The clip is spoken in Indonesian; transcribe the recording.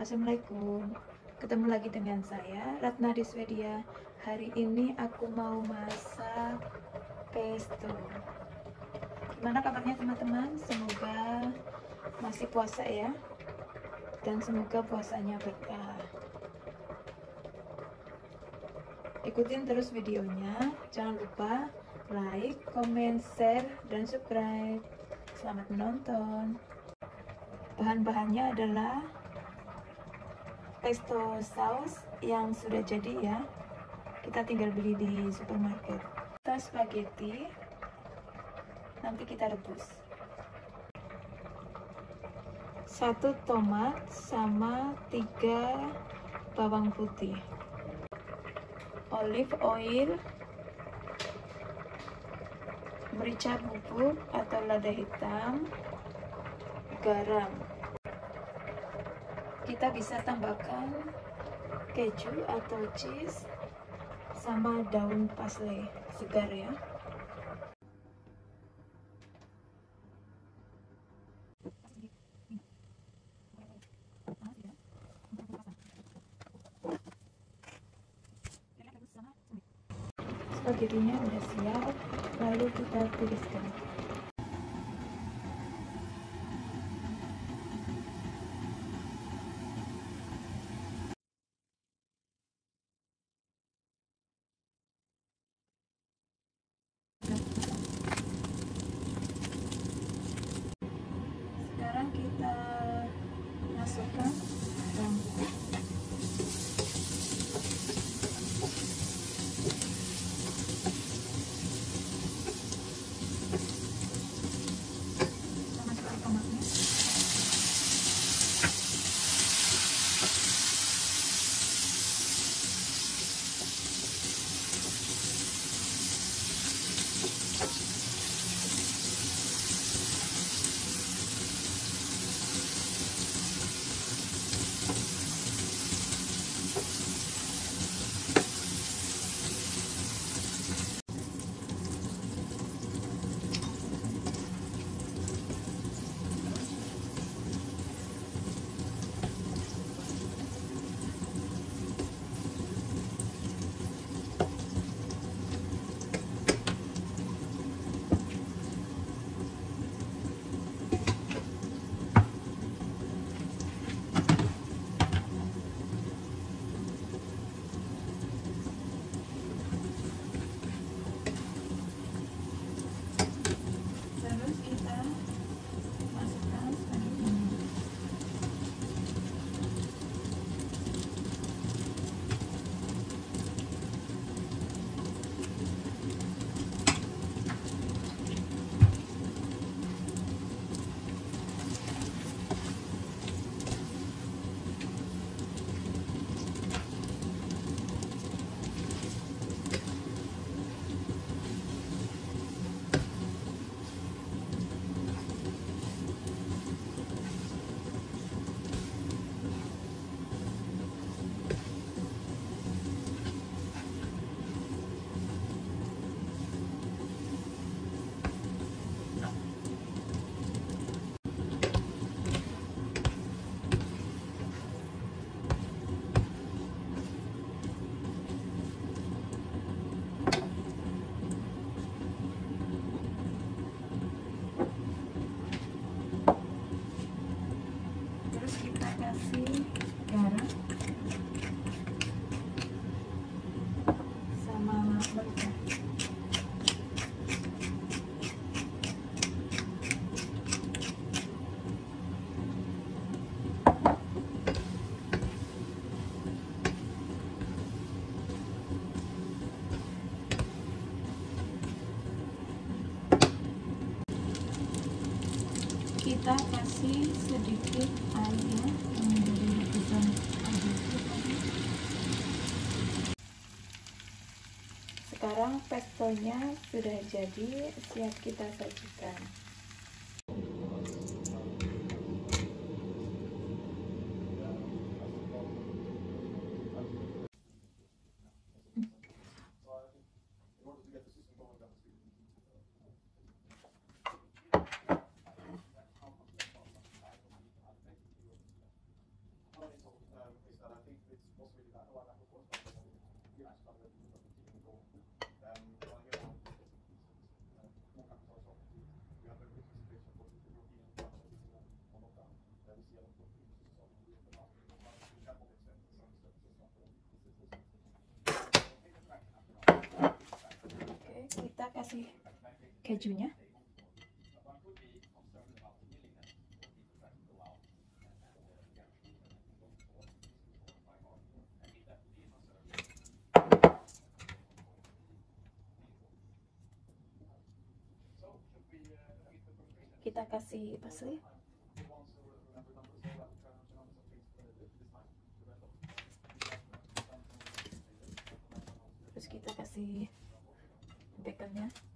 Assalamualaikum, ketemu lagi dengan saya Ratna di Swedia. Hari ini aku mau masak pesto. Gimana kabarnya teman-teman? Semoga masih puasa ya, dan semoga puasanya berkah. Ikutin terus videonya, jangan lupa like, comment, share, dan subscribe. Selamat menonton. Bahan-bahannya adalah pesto saus yang sudah jadi ya, kita tinggal beli di supermarket. Kita spaghetti, nanti kita rebus. 1 tomat sama 3 bawang putih, olive oil, merica bubuk atau lada hitam, garam. Kita bisa tambahkan keju atau cheese sama daun parsley segar ya. Spagettinya udah siap, lalu kita tiriskan. Sekarang kita masukkan bawang putih. Kita masukkan tomatnya. Kasih garam sama merica. Kita kasih sedikit air menjadi rebusan Sekarang pestonya sudah jadi, siap kita sajikan. Kita kasih kejunya. Kita kasih parsley. Terus kita kasih baconnya.